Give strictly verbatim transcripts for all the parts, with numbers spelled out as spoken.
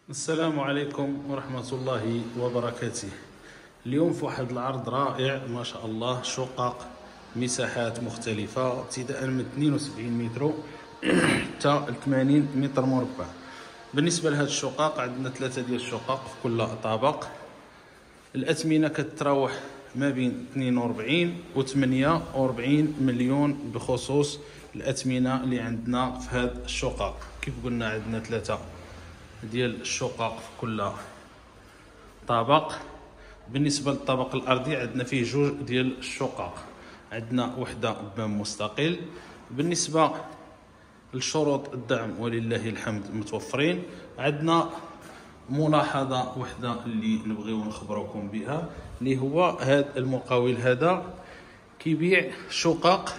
السلام عليكم ورحمة الله وبركاته. اليوم في واحد العرض رائع ما شاء الله، شقق مساحات مختلفة ابتداء من اثنين وسبعين متر حتى ثمانين متر مربع. بالنسبة لهاد الشقق عندنا ثلاثة ديال الشقق في كل طابق. الأثمنة كتراوح ما بين اثنين وأربعين و ثمانية وأربعين مليون بخصوص الأثمنة اللي عندنا في هاد الشقق. كيف قلنا عندنا ثلاثة ديال الشقق في كل طابق. بالنسبه للطابق الارضي عندنا فيه جوج ديال الشقق، عندنا وحده باب مستقل. بالنسبه لشروط الدعم ولله الحمد متوفرين. عندنا ملاحظه وحده اللي نبغيو نخبروكم بها، اللي هو هذا المقاول هذا كيبيع شقق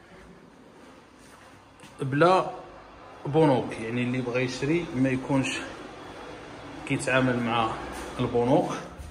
بلا بنوك، يعني اللي بغى يشري ما يكونش كيتعامل مع البنوك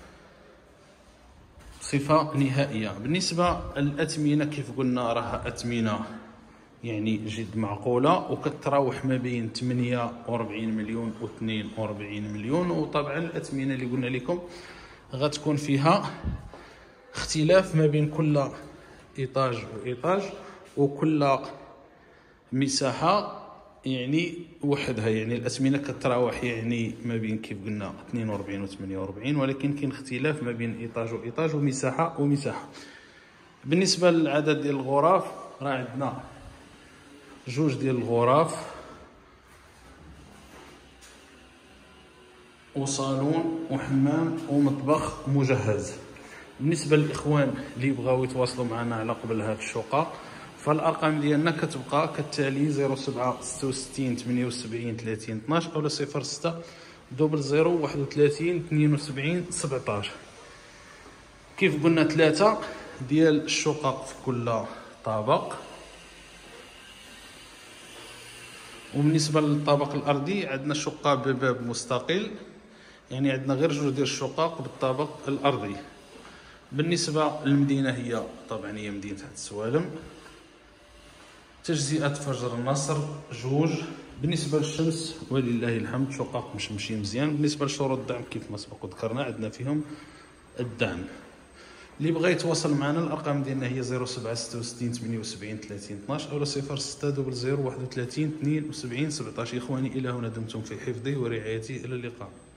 بصفه نهائيه. بالنسبه للاثمنه كيف قلنا راها اثمنه يعني جد معقوله، وكتراوح ما بين ثمانية وأربعين مليون و اثنين وأربعين مليون. وطبعا الاثمنه اللي قلنا لكم غتكون فيها اختلاف ما بين كل ايطاج وايطاج، وكل مساحه يعني وحدها. يعني الاثمنه كتراوح يعني ما بين كيف قلنا اثنين وأربعين و ثمانية وأربعين، ولكن كاين اختلاف ما بين ايطاج وايطاج ومساحه ومساحه. بالنسبه للعدد ديال الغرف راه عندنا جوج ديال الغرف وصالون وحمام ومطبخ مجهز. بالنسبه للاخوان اللي بغاو يتواصلوا معنا على قبل هاد الشقق، فالارقام ديالنا كتبقى كالتالي: صفر سبعة ستة وستين ثمانية وسبعين ثلاثين اثناش او صفر ستة صفر صفر واحد وثلاثين اثنين وسبعين سبعطاش. كيف قلنا ثلاثة ديال الشقق في كل طابق. وبالنسبه للطابق الارضي عندنا شقه بباب مستقل، يعني عندنا غير جوج ديال الشقق بالطابق الارضي. بالنسبه للمدينه هي طبعا هي مدينه حد السوالم. تجزئة فجر النصر جوج. بالنسبة للشمس ولله الحمد شقق مش ماشي مزيان. بالنسبة لشروط الدعم كيف ما سبق وذكرنا عندنا فيهم الدعم. اللي بغى يتواصل معنا الأرقام ديالنا هي صفر سبعة ستة وستين ثمانية وسبعين ثلاثين اثناش أو صفر ستة صفر صفر واحد وثلاثين اثنين وسبعين سبعطاش. إخواني إلى هنا دمتم في حفظه ورعايته، إلى اللقاء.